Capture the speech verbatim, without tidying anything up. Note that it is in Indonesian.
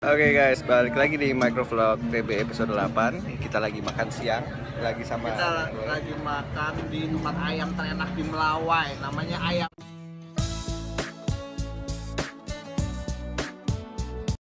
Oke guys, balik lagi di MicroVlog T B episode delapan. Kita lagi makan siang, lagi sama kita lagi makan di tempat ayam terenak di Melawai, namanya ayam